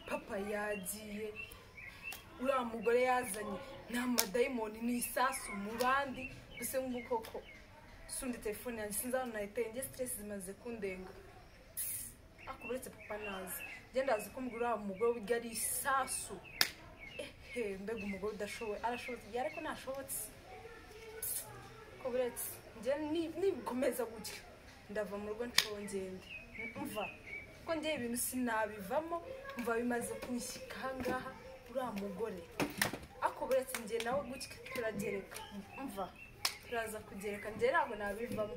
papa yagiye uriya mugore yazanye nta madayimoni ni isasu mu bandi gusa nk'ukoko sundi telefone yanjye sinzi aho nahiteye njye stress zimaze kundenga akuburetse papa nazi njye ndazi ko uriya mugore burya ari isasu mbega umugore udashoboye arashobotse ariko ntashobotse ko buretse njye nibikomeza gutya ndava mu rugo nshongende mva ko njye ibintu sinabivamo mva bimaze kunshyika ahangaha uriya mugore ako buretse njye nawe gutya turagereka mva turaza kugereka njye ntabwo nabivamo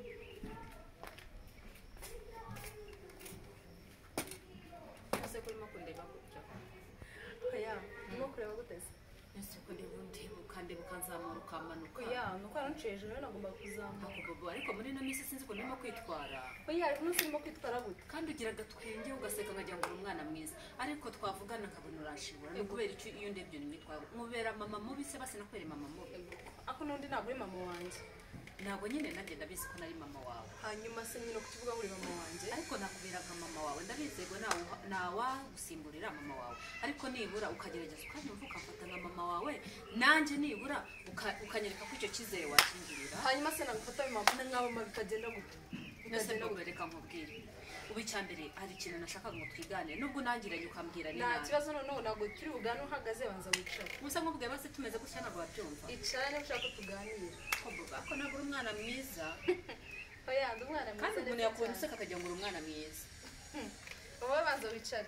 ese kurimo kundeba gutya oya ndimo kureba guteze ese ko ndeba ukanzamura ukamanuka oya nuko aranciye hejuru nagomba kuzamuka ariko muri ino minsi sinzi ko ndimo kwitwara oya ariko umunsi ndimo kwitwara gute kandi ugira agatwenge ugaseka nkagira ngo uri umwana mwiza ariko twavugana nkabona urashibura ni kubera icyo iyo ndebye n'imyitwaro mubera mama mubi se basi nakwere mama mubi ako n'undi ntabwo uri mama wanjye ntabwo nyine nanjye ndabizi ko nari mama wawe hanyuma se nyine kukivuga uri mama wanjye ariko nakubera nka mama wawe ndabizego nawagusimburira mama wawe ariko nibura ukagerageza ukanyumva ukamfata nka mama wawe nanjye nibura ukanyereka ko icyo cyizere wakingirira hanyuma se nagufata mama nk'abama bikagenda gute mbese reka nkubwire ubu icyambere hari ikintu nashakaga ngo twiganire nubwo nangiranye ukambwira nta kibazo noneho ntabwo turi bugane uhagaze banza wicara gusa nkubwiye base tumeze gutya ntabwo wabyumva icara niba ushaka tuganira ko ntabwo uri umwana mwiza oya ndi umwana mwiza kandi umuntu yakubona useka akagira ngo uri umwana mwiza wowe banza wicare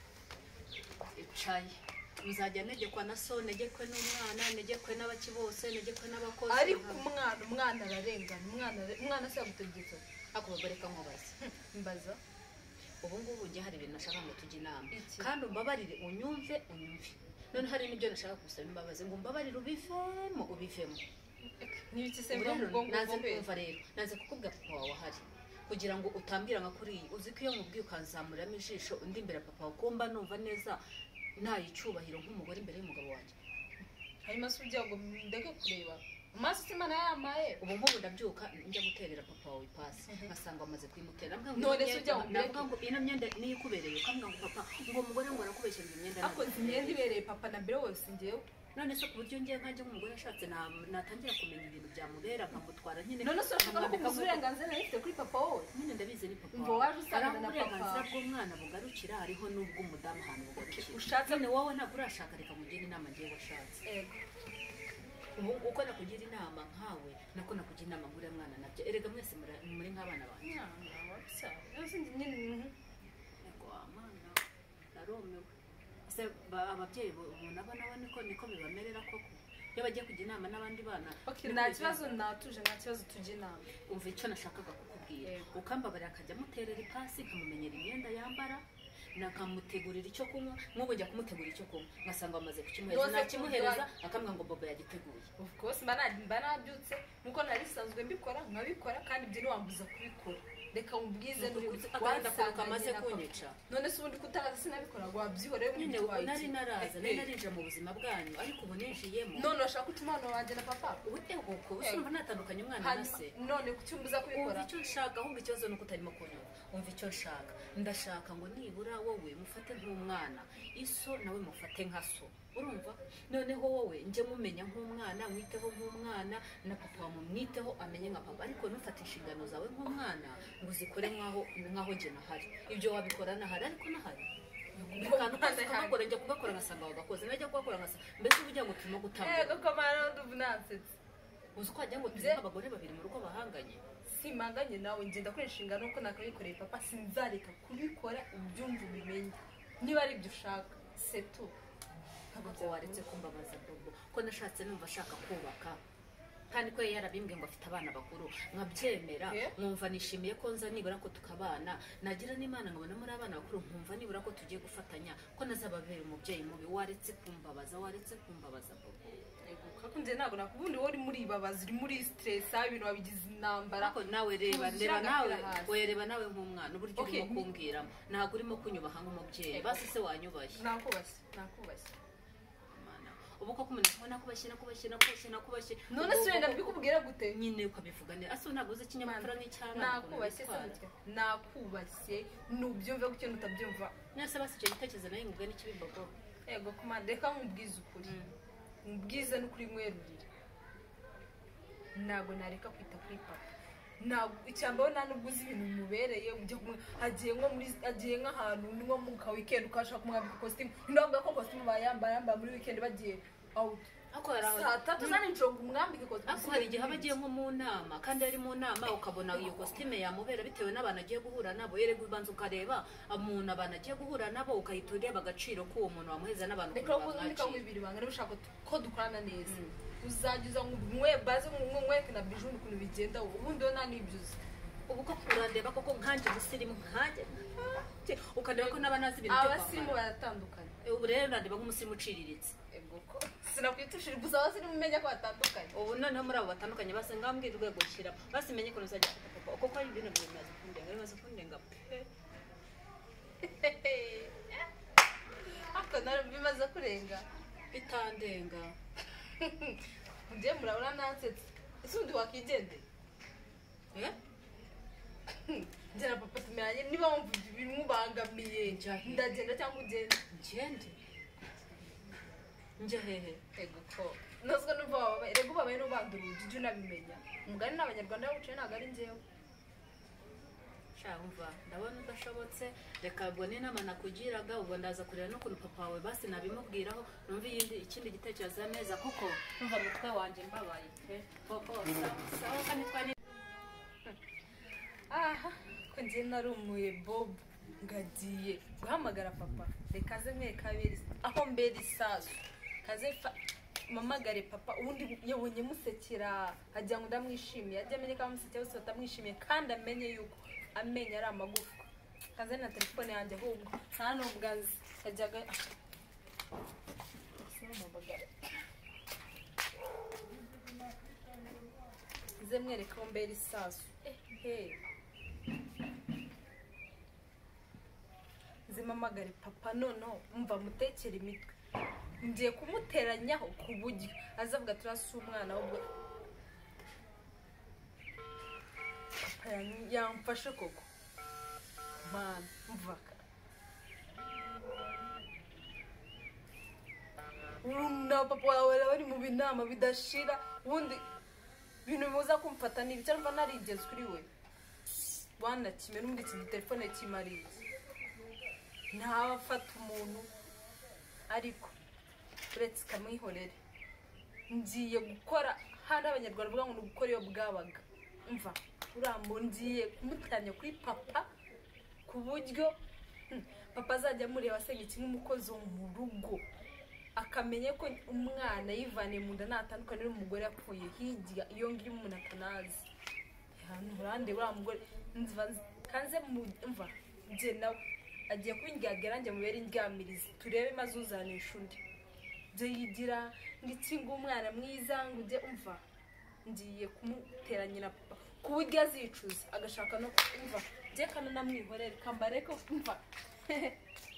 icaye uzajya negekwa na so negekwe n'umwana negekwe n'abaki bose negekwe n'abakozi ariko umwana ararengana umwana se yagutegetse ako babareka nkubaza mbaza ubu ngubu njye hari ibintu nashaka ngo tujye inama kandi umbabarire unyumve none hari n'ibyo nashaka gusaba imbabazi ngo umbabarire ubivemo n'ibiki se ngo naze kumva rero naze kukubwira papa wawe ahari kugira ngo utambwira nka kuri uzi ko iyo mubwiye ukanzamuramo ijisho undi imbere papa wawe kumba numva neza ntayicyubahiro nk'umugore imbere y'umugabo wanjye hanyuma se ugira ngo ndeke kureba amaso simana yamaye ubu nk'ubu ndabyuka njya guterera papa wawe ipasi ngasanga amaze kwimutera none se ujya ngo ino myenda niyo ikubereye ukambwira ngo papa ngo umugore ngo arakubeshyera imyenda ako imyenda ibereye papa na mbere wose ngewe none se ku buryo ngiye nkajya nk'umugore ashatse natangira kumenya ibintu byamubera nkamutwara nyine none se ushaka ko uburenganzira nifite kuri papa wowe nyine ndabizi ni papa ngo waje usanga na papa uburenganzira bw'umwana bugarukira hariho n'ubw'umudamu ahantu bugarukira ushatse none wowe ntabwo urashaka reka mugire inama ngiye washatse ubu uko nakugira inama nkawe nako nakugira inama nguriya mwana nabyo erega mwese muri nk'abana banjye yego amana narumiwe ese ababyeyi ubona abana niko bibamerera koko iyo bagiye kujya inama n'abandi bana nta kibazo natuje nta kibazo tujya inama umva icyo nashakaga kukubwira ukambabarira akajya amuterera ipasi nkamumenyera imyenda yambara nakamutegurira icyo kunywa nk'ubu njya kumutegurira icyo kunywa ngasanga bamaze kukimuhereza nakimuhereza akambwira ngo bobo yagiteguye of course mba nabyutse nuko narisanzwe mbikora nkabikora kandi ibyo ntiwambuza kubikora reka mubwize wasanga amaze kunyica none se ubundi kutaraza sinabikora ngo wabyihoreye nyine nari naraza nari narinjira mu buzima bwanyu ariko ubu ninjiyemo none urashaka gutuma umwana wanjye na papa uko usumva natandukanye umwana na se none kucyumbuza kubikora umva icyo nshaka ahubwo ikibazo nuko utarimo kunyumva umva icyo nshaka ndashaka ngo nibura wowe mufate nk'umwana iso nawe mufate nka so urumva noneho wowe njye mumenya nk'umwana mwiteho nk'umwana na papa wamumwiteho amenye nka papa ariko nufate inshingano zawe nk'umwana ngo uzikore nk'aho njye nahari ibyo wabikora nahari ariko nahari akantu kose kamagora njya kugakora ngasanga wagakoze najya kugakora ngasanga mbese ubu ugira ngo turimo gutanga yego kamara nduvu nansetse uzi ko wagira ngo tuzi abagore babiri mu rugo bahanganye simanganye nawe ngenda kuri inshingano uko nakabikoreye papa sinzareka kubikora ubyumva ubimenye niba ari ibyo ushaka setu ntabwo waretse kumbabaza bobo ko nashatse numva ashaka kubaka kandi ko yarabimbwe ngo afite abana bakuru nkabyemera nkumva nishimiye ko nza nibura ko tukabana nagira n'Imana nkabona muri abana bakuru nkumva nibura ko tugiye gufatanya ko nazababera umubyeyi mubi waretse kumbabaza bobo kako nje ntabwo nakubundi wowe uri muri ibabaza uri muri stress ibintu wabigize intambara ko nawe reba nawe nk'umwana uburyo urimo kumbwiramo ntabwo urimo kunyubaha nk'umubyeyi basi se wanyubashye nakubashye ubu ko umuntu akubona kubashye none se wenda mbikubwira gute nyine ukabivuga neza aso ntabwo uzi ikinyamupfura nk'icyana nakubashye nubyumve ku kintu utabyumva nese basije igitekerezo nayo ngubwe n'ikibimbogo yego komande reka nkubwize ukuri nkubwize n'ukuri mwerurire ntabwo nareka kwita kuri papa ntabwo icyambaho nta nubwo uzi ibintu bimubereye agiye nk'ahantu nko mu ka weekend ukashaka kumwambika ikositimu ntabwo ko kositimu bayambaye muri weekend bagiye out saa tatu za nijoro umwambike ikositimu ako hari igihe aba agiye nko mu nama kandi ari mu nama ukabona iyo kositimu yamubera bitewe n'abantu agiye guhura nabo yerega ubanza ukareba umuntu abantu agiye guhura nabo ukahita ureba agaciro k'uwo muntu wamuheza n'abantu reka nkubwire ibanga rero ushaka ko dukorana neza uzagiza baze mweke na bijou ukuntu bigenda ubundi nta n'ibyo uzi ubu ko urandeba koko nkanje musirimu nkanje ukandeba ko n'abanazi ibintu byo abasirimu baratandukanye ubu rero urandeba nk'umusirimu uciriritse sinakwitushije gusa abasirimu umenya ko batandukanye ubu noneho muri abo batandukanye base ngambwira urwego nshyira basimenye ko nuzajya papa uko ko ari ibintu bimaze kundenga ako nari bimaze kurenga bitandenga ndiye murabona nansetse ese undi wakigende njyana papa tumeranye niba wumva bimubangamiye ndagenda cyangwa ugende njye hehe ego ko nozwe numva wababaye rego ubabaye n'ubanda urugi ujye unabimenya umugani n'abanyarwanda bawuciye ntabwo ari njyewe umva ndabona udashobotse reka ubwo n'inama nakugiraga ubwo ndaza kureba n'ukuntu papa wawe basi nabimubwiraho numva ikindi gitekerezo neza kuko numva umutwe wanjye mbabaye sawa kandi twari aha ko njye narumuye bob ngagiye guhamagara papa reka ze mwereka aho mbere isasu kaze mamagare papa ubundi yabonye musekera ajya ngo ndamwishimiye ajya amenye ko amusekera wese batamwishimiye kandi amenye yuko amenye ari amagufwa kaze na telefone yanjye ahubwo nta nubwo azi yajyaga ze mwereka aho mbere isasu zimamagare papa noneho umva mutekera imitwe ngiye kumuteranyaho ku buryo azavuga turasi umwana ahubwo papa yamfashe koko mana mvaka na papa wawe bari mu binama bidashira ubundi ibintu bimuza kumfata ni ibyo mva narigeze kuri we bwana kimwe n'ubundi iki telefone kimariye ntafata umuntu ariko uretse ikamwihorere ngiye gukora hari abanyarwanda bavuga ngo ni ugukora iyo bwabaga mva urambo ngiye kumutanya kuri papa ku buryo papa azajya amureba asenga iki nk'umukozi wo mu rugo akamenya ko umwana yivaniye mu nda ntatandukanye n'umugore yapfuye hirya iyo ngiyo umuntu atanazi urande uriya mugore kanze mva njye nawe agiye kubindyagera njye mubere indyamirizi turebe maze uzanisha undi byo yigira ndetse ngo umwana mwiza ngo ujye umva ngiye kumuteranya na papa ku buryo azicuza agashaka no kumva njye kana namwihorere kambare ko umva